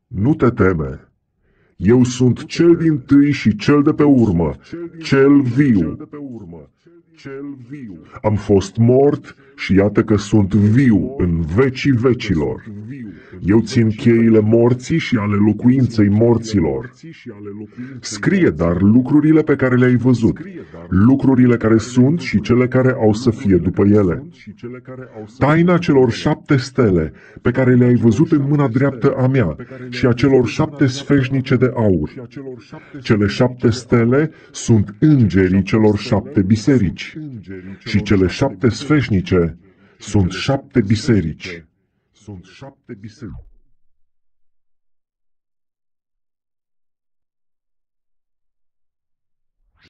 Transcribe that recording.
Nu te teme. Eu sunt cel dintâi și cel de pe urmă, cel viu. Am fost mort și iată că sunt viu în vecii vecilor. Eu țin cheile morții și ale locuinței morților. Scrie dar lucrurile pe care le-ai văzut, lucrurile care sunt și cele care au să fie după ele. Taina celor 7 stele pe care le-ai văzut în mâna dreaptă a mea și a celor 7 sfeșnice de aur. Cele 7 stele sunt îngerii celor 7 biserici. Și cele 7 sfeșnice sunt 7 biserici.